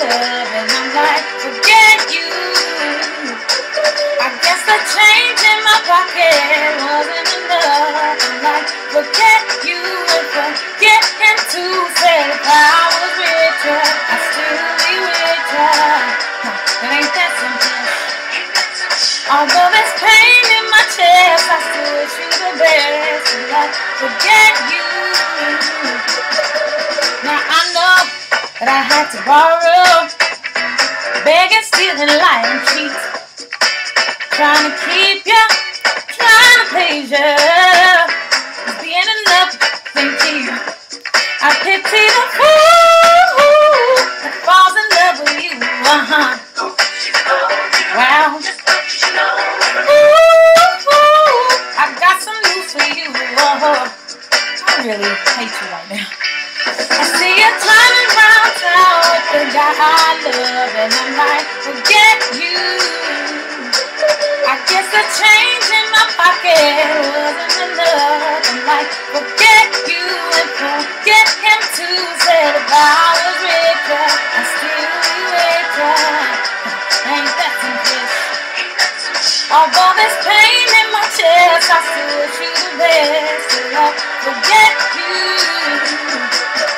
love, and I'm like, forget you. I guess the change in my pocket wasn't enough. I'm like, forget you and forget him too. Said if I was richer, I'd still be richer. It ain't that simple. Although there's pain in my chest, I still wish you the best. And like, forget you. Now I know that I had to borrow, begging, stealing, lying, cheat, trying to keep you, trying to please you. It's being enough, thank you. I pity the fool that falls in love with you. Wow. Ooh, I got some news for you. I really hate you right now. I see you turning around town with the guy I love, and I'm like, forget you. I guess the change in my pocket wasn't enough. I'm like, forget you and forget him too. Said if I was richer, I'd still be richer. Ain't that some bitch? Although there's pain in my chest, I still wish you the best. So like, forget you.